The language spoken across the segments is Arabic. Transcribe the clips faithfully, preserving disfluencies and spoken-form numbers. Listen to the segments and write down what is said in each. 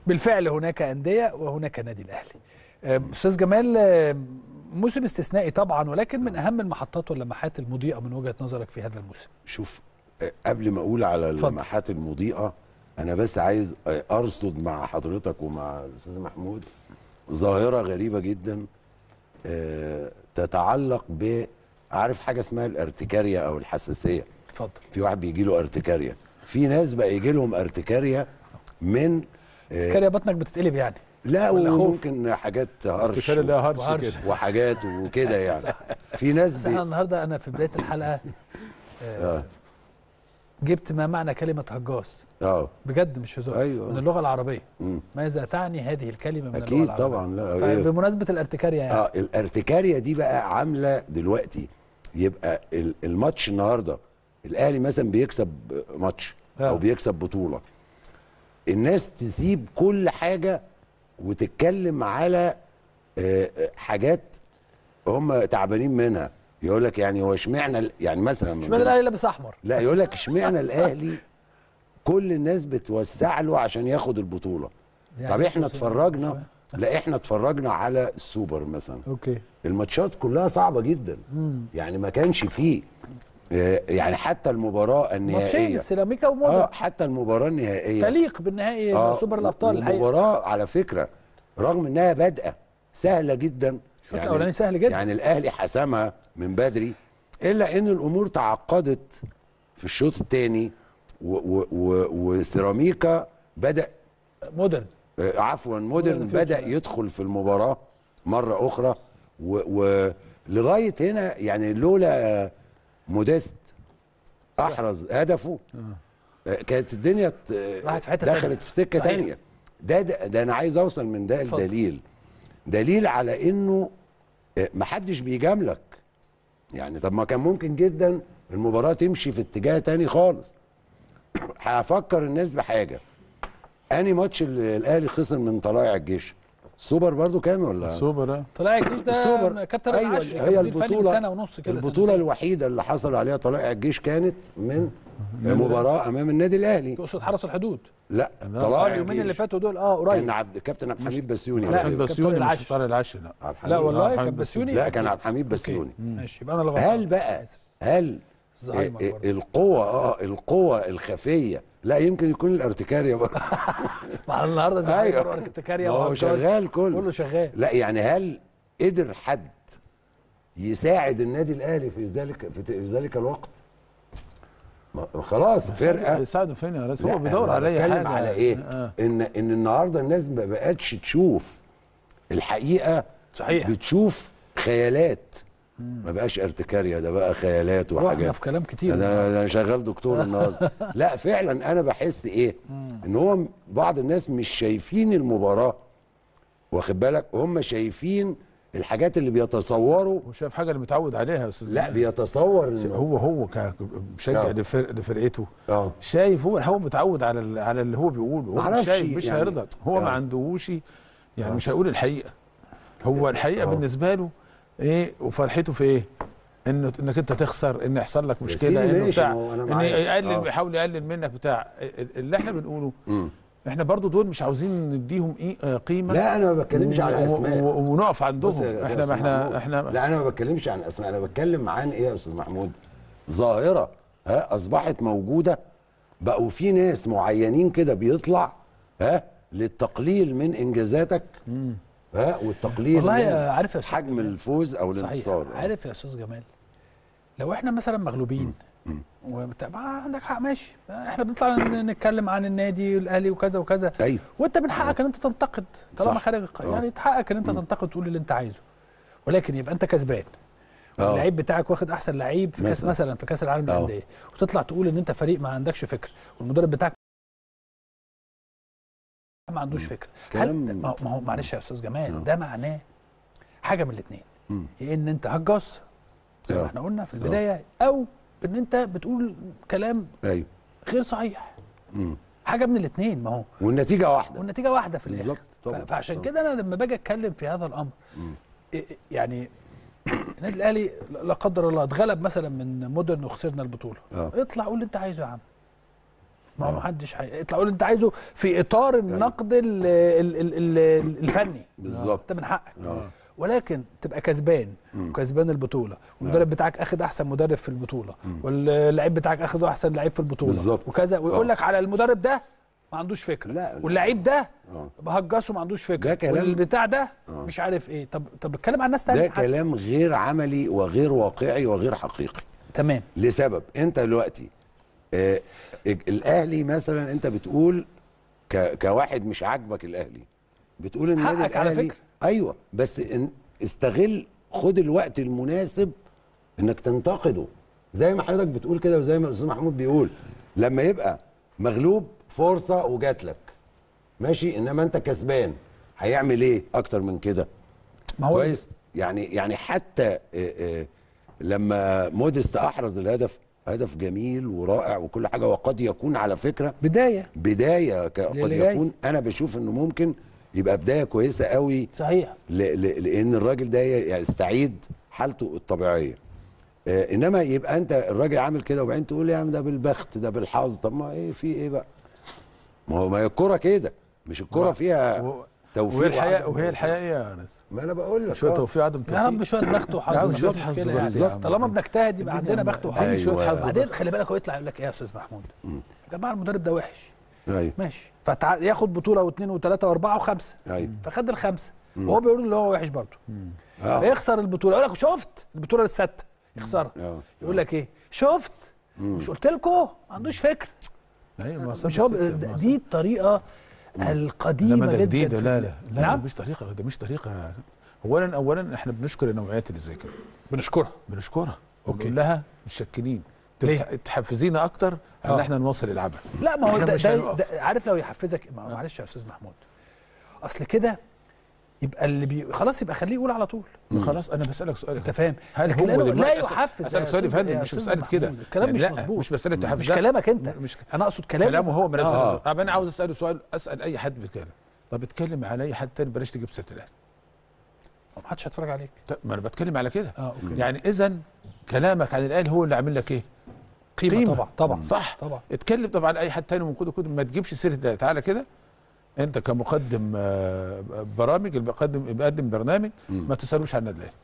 بالفعل هناك انديه وهناك نادي الاهلي. استاذ جمال، موسم استثنائي طبعا، ولكن من اهم المحطات واللمحات المضيئه من وجهه نظرك في هذا الموسم. شوف، قبل ما اقول على اللمحات المضيئه، انا بس عايز ارصد مع حضرتك ومع الاستاذ محمود ظاهره غريبه جدا تتعلق ب عارف حاجه اسمها الارتكاريه او الحساسيه. اتفضل. في واحد بيجي له ارتكاريه، في ناس بقى يجي لهم ارتكاريه من ارتكاريه بطنك بتتقلب يعني؟ لا، وممكن حاجات هرش ارتكاريه ده هرش كده وحاجات وكده يعني. في ناس بس احنا النهارده انا في بدايه الحلقه آه جبت ما معنى كلمه هجاص. اه بجد مش هزار. أيوة. من اللغه العربيه. مم. ماذا تعني هذه الكلمه من أكيد اللغه العربيه؟ طبعا. لا إيه؟ بمناسبه الارتكاريه يعني. اه الارتكاريه دي بقى عامله دلوقتي، يبقى الماتش النهارده الاهلي مثلا بيكسب ماتش آه. او بيكسب بطوله، الناس تسيب كل حاجه وتتكلم على آه حاجات هم تعبانين منها. يقول لك يعني هو اشمعنى يعني مثلا اشمعنى الاهلي لابس احمر؟ لا، يقول لك اشمعنى الاهلي كل الناس بتوسع له عشان ياخد البطوله. يعني طب احنا اتفرجنا لا احنا اتفرجنا على السوبر مثلا. اوكي. الماتشات كلها صعبه جدا. مم. يعني ما كانش فيه يعني حتى المباراه النهائيه ماتشين سيراميكا ومودرن. اه حتى المباراه النهائيه تليق بالنهائي آه سوبر الابطال. المباراه على فكره رغم انها بادئه سهله جدا، الشوط الاولاني سهل جدا، يعني الاهلي حسمها من بدري، الا ان الامور تعقدت في الشوط الثاني وسيراميكا بدا مودرن آه عفوا مودرن, مودرن بدا يدخل في المباراه مره اخرى، ولغايه هنا يعني لولا موديست احرز هدفه آه. كانت الدنيا دخلت في سكه ثانيه. ده, ده ده انا عايز اوصل من ده الدليل دليل على انه محدش بيجاملك يعني. طب ما كان ممكن جدا المباراه تمشي في اتجاه تاني خالص. هفكر الناس بحاجه، اني ماتش الاهلي خسر من طلائع الجيش السوبر برضو كان ولا السوبر؟ طلائع الجيش ده السوبر كابتن أيوة العشري، هي البطوله سنه ونص كده. البطوله سنة الوحيده اللي حصل عليها طلائع الجيش كانت من مباراه امام النادي الاهلي. تقصد حرس الحدود؟ لا، طلائع اليومين اللي فاتوا دول اه قريب كان عبد كابتن عبد الحميد بسيوني. لا كابتن بسيوني مش طارق العشري. لا لا والله كان بسيوني. لا كان عبد الحميد بسيوني. ماشي يبقى انا اللي هل بقى هل القوة اه القوة الخفية لا يمكن يكون الارتكارية بقى مع النهارده زي ايوه الارتكارية هو شغال كله كله شغال. لا يعني هل قدر حد يساعد النادي الاهلي في ذلك في ذلك الوقت؟ خلاص فرقه يساعده فين يا ريس؟ هو بيدور على اي حاجه. على ايه؟ آه. ان ان النهارده الناس ما بقتش تشوف الحقيقه، صحيح بتشوف خيالات. ما بقاش ارتكاريه، ده بقى خيالات وحاجات. في كلام كتير. انا انا شغال دكتور النهارده. لا فعلا انا بحس ايه؟ ان هو بعض الناس مش شايفين المباراه، واخد بالك؟ هم شايفين الحاجات اللي بيتصوروا. هو شايف حاجه اللي متعود عليها يا استاذ. لا بيتصور ان هو هو كمشجع لفرق لفرقته اه شايف هو هو متعود على على اللي هو بيقوله. هو مش شايف مش يعني هيرضى. هو يعني ما عندهوش يعني آه. مش هيقول الحقيقه. هو الحقيقه آه. بالنسبه له ايه وفرحته في ايه؟ انه انك انت تخسر، ان يحصل لك مشكله، انه بتاع ان يقلل آه. يحاول يقلل منك بتاع اللي احنا بنقوله. م. احنا برضو دول مش عاوزين نديهم ايه قيمه. لا انا ما بتكلمش على اسماء ونقف عندهم. احنا ما احنا احنا لا انا ما بتكلمش عن اسماء، انا بتكلم عن ايه يا استاذ محمود؟ ظاهره ها اصبحت موجوده، بقوا في ناس معينين كده بيطلع ها للتقليل من انجازاتك م. ها والتقليل والله يا عارف يا حجم الفوز او الانتصار. عارف يا استاذ جمال، لو احنا مثلا مغلوبين وانت عندك حق ماشي، احنا بنطلع نتكلم عن النادي الاهلي وكذا وكذا. ايوه وانت من حقك ان انت تنتقد طالما خارج القاعده، يعني حقك ان انت تنتقد تقول اللي انت عايزه، ولكن يبقى انت كسبان اللعيب بتاعك واخد احسن لعيب في كاس مثلا في كاس العالم للانديه، وتطلع تقول ان انت فريق ما عندكش فكر والمدرب بتاعك ما عندوش فكره. هل ما هو معلش يا استاذ جمال ده معناه حاجه من الاثنين، يا ان انت هجاص زي ما احنا قلنا في البدايه، او ان انت بتقول كلام ايوه غير صحيح. مم. حاجه من الاثنين، ما هو والنتيجه واحده والنتيجه واحده في الاخر. بالظبط. فعشان كده انا لما باجي اتكلم في هذا الامر إيه يعني النادي الاهلي لا قدر الله اتغلب مثلا من مودرن وخسرنا البطوله، أوه. اطلع قول اللي انت عايزه يا عم، ما هو ما حدش هيطلع يقول انت عايزه في اطار النقد ال ال ال ال الفني بالظبط، انت من حقك. أوه. ولكن تبقى كسبان وكسبان البطوله، والمدرب بتاعك اخد احسن مدرب في البطوله، واللعيب بتاعك اخد احسن لعيب في البطوله بالظبط وكذا، ويقول لك على المدرب ده ما عندوش فكره، لا واللعيب ده بهجسه ما عندوش فكره، ده كلام والبتاع ده أوه. مش عارف ايه. طب طب اتكلم عن الناس تانية. ده كلام غير عملي وغير واقعي وغير حقيقي. تمام. لسبب انت دلوقتي آه الاهلي مثلا، انت بتقول ك كواحد مش عاجبك الاهلي، بتقول ان النادي الاهلي على فكرة. ايوه بس ان استغل، خد الوقت المناسب انك تنتقده زي ما حضرتك بتقول كده، وزي ما الاستاذ محمود بيقول، لما يبقى مغلوب فرصه وجات لك ماشي، انما انت كسبان هيعمل ايه اكتر من كده؟ ما هو كويس. يعني يعني حتى آآ آآ لما موديست احرز الهدف، هدف جميل ورائع وكل حاجه، وقد يكون على فكره بدايه بدايه قد يكون، انا بشوف انه ممكن يبقى بدايه كويسه قوي. صحيح. لان الراجل ده يستعيد حالته الطبيعيه. آه انما يبقى انت الراجل عامل كده وبعدين تقول يا عم ده بالبخت ده بالحظ، طب ما ايه في ايه بقى؟ ما هو ما هي الكوره كده، مش الكوره فيها و... توفيق. وهي الحقيقه وهي الحقيقه ايه يا انس؟ ما انا بقول لك شويه توفيق عدم توفيق يا رب، شويه بخت وحظ، شويه حظ بالظبط. طالما بنجتهد يبقى عندنا بخت وحظ. أيوة. شويه حظ. بعدين خلي بالك هو يطلع يقول لك ايه يا استاذ محمود؟ يا جماعه المدرب ده وحش. ايوه ماشي، فياخد بطوله واثنين وثلاثه واربعه وخمسه. ايوه فخد الخمسه وهو بيقول ان هو وحش برضه. آه. فيخسر البطوله، يقول لك شفت البطوله السادسه يخسرها. يقول لك ايه؟ شفت؟ مم. مش قلت لكم ما عندوش فكر. ايوه مش هو دي الطريقه القديمه جدا جديده. لا لا لا نعم؟ مش طريقه، ده مش طريقه. اولا اولا احنا بنشكر النوعيات اللي زي كده، بنشكرها بنشكرها ونقول لها متشكرين، تحفزينا اكتر ان احنا نواصل العمل. لا ما هو ده, ده, ده عارف لو يحفزك، معلش يا استاذ محمود، اصل كده يبقى اللي بي... خلاص يبقى خليه يقول على طول. خلاص انا بسالك سؤال، انت فاهم؟ هل هو لا يحفز؟ اسالك سؤال يا فندم، مش مساله كده الكلام يعني، مش مظبوط، مش مساله تحفز، مش كلامك انت، مش انا اقصد كلامه كلامه هو من نفسه. آه. طب انا عاوز اساله سؤال، اسال اي حد بيتكلم، طب اتكلم على اي حد تاني، بلاش تجيب سيره الاهلي، ما حدش هيتفرج عليك. ما انا بتكلم على كده. آه، يعني اذا كلامك عن الاهلي هو اللي عامل لك ايه؟ قيمه, قيمة. طبعا طبعا صح طبعا. اتكلم طبعا على اي حد تاني من كده كده، ما تجيبش سيره الاهلي. تعالى كده انت كمقدم برامج، اللي بيقدم بيقدم برنامج، ما تسالوش عن النادي الاهلي.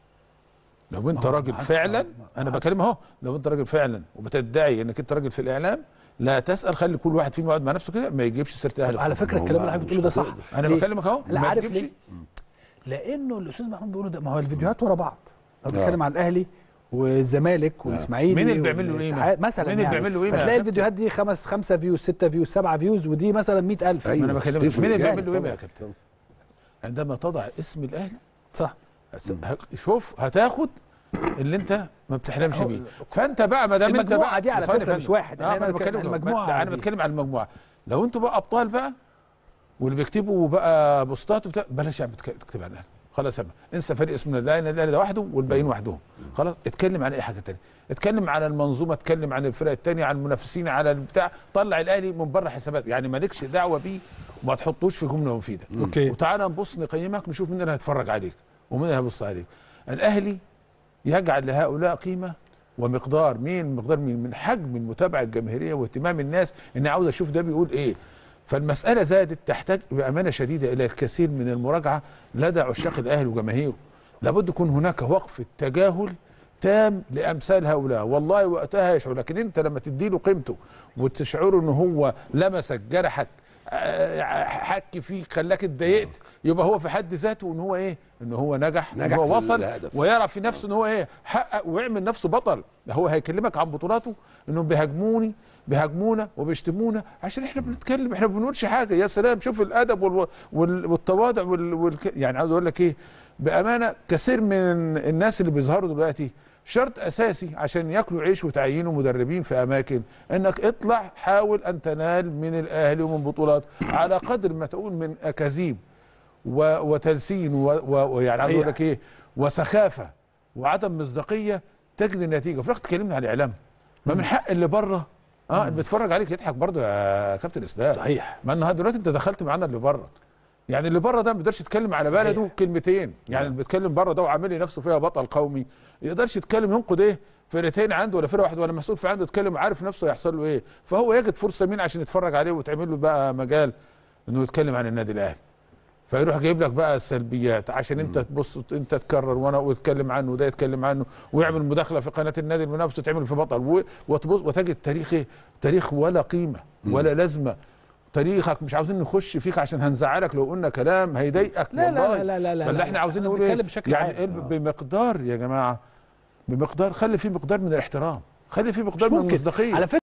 لو انت راجل فعلا، انا بكلم اهو، لو انت راجل فعلا وبتدعي انك انت راجل في الاعلام، لا تسال، خلي كل واحد فيهم يقعد مع نفسه كده، ما يجيبش سيره الاهلي. على فكره الكلام اللي حضرتك بتقوله ده صح، انا بكلمك اهو. لا عارف ليه؟ لانه الاستاذ محمود بيقوله ده، ما هو الفيديوهات ورا بعض، لو بيتكلم عن الاهلي والزمالك والاسماعيلي، مين اللي بيعمل له ايه مثلا؟ مين اللي بيعمل له ايه؟ هتلاقي الفيديوهات دي خمس خمسه فيوز، سته فيوز، سبعه فيوز، ودي مثلا مئة ألف. أيوة. انا بكلمك مين اللي بيعمل له ايه يا كابتن؟ عندما تضع اسم الاهلي صح، شوف هتاخد اللي انت ما بتحلمش بيه. فانت بقى ما دام انت بقى دي على فكره مش واحد، انا انا بتكلم المجموعه، انا بتكلم على المجموعه. لو انتوا بقى ابطال بقى واللي بيكتبوا بقى بوستات وبتاع، بلاش يا عم تكتب عن الاهلي، خلاص يا عم انسى فريق اسمه النادي الاهلي ده وحده والباقيين وحدهم، خلاص. اتكلم عن اي حاجه ثانيه، اتكلم عن المنظومه، اتكلم عن الفرق الثانيه، عن المنافسين، على البتاع، طلع الاهلي من بره حسابات، يعني مالكش دعوه بيه وما تحطوش في جمله مفيده. اوكي. وتعالى نبص نقيمك، نشوف مين اللي هيتفرج عليك ومين اللي هيبص عليك. الاهلي يجعل لهؤلاء قيمه ومقدار. مين مقدار؟ مين؟ من حجم المتابعه الجماهيريه واهتمام الناس، ان عاوز اشوف ده بيقول ايه. فالمساله زادت، تحتاج بامانه شديده الى الكثير من المراجعه لدى عشاق الاهلي وجماهيره. لابد يكون هناك وقف تجاهل تام لامثال هؤلاء، والله وقتها يشعر. لكن انت لما تدي له قيمته وتشعره ان هو لمسك، جرحك، حك فيك، خلاك اتضايقت، يبقى هو في حد ذاته ان هو ايه؟ ان هو نجح، نجح ان هو وصل، الهدف. ويرى في نفسه ان هو ايه؟ حقق ويعمل نفسه بطل. ده هو هيكلمك عن بطولاته انهم بيهاجموني بيهاجمونا وبيشتمونا عشان احنا بنتكلم، احنا ما بنقولش حاجه. يا سلام، شوف الادب وال... وال... والتواضع وال... وال... يعني عاوز اقول لك ايه، بامانه كثير من الناس اللي بيظهروا دلوقتي شرط اساسي عشان ياكلوا عيش وتعينوا مدربين في اماكن، انك اطلع حاول ان تنال من الاهلي ومن بطولات على قدر ما تقول من اكاذيب و... وتلسين ويعني عاوز اقول لك ايه، وسخافه وعدم مصداقيه تجني النتيجه. وفي تكلمنا عن الاعلام، ما من حق اللي بره اه اللي بيتفرج عليك يضحك برضه يا كابتن اسلام. صحيح. ما النهارده دلوقتي انت دخلت معانا اللي بره، يعني اللي بره ده ما بيقدرش يتكلم على بلده كلمتين، يعني اللي بيتكلم بره ده وعامل لي نفسه فيها بطل قومي، ما يقدرش يتكلم ينقد ايه فرقتين عنده ولا فرقه واحده ولا مسؤول في عنده يتكلم وعارف نفسه هيحصل له ايه، فهو يجد فرصه مين عشان يتفرج عليه وتعمل له بقى مجال انه يتكلم عن النادي الاهلي. فيروح جايب لك بقى السلبيات عشان انت تبص انت تكرر وانا واتكلم عنه وده يتكلم عنه ويعمل مداخله في قناه النادي المنافس وتعمل في بطل وتبص وتجد تاريخ ايه؟ تاريخ ولا قيمه ولا لازمه. تاريخك مش عاوزين نخش فيك عشان هنزعلك لو قلنا كلام هيضايقك. لا والله لا لا لا لا فاللي احنا عاوزين نقول ايه؟ يعني عام. بمقدار يا جماعه، بمقدار خلي فيه مقدار من الاحترام، خلي فيه مقدار من المصداقيه. على فكرة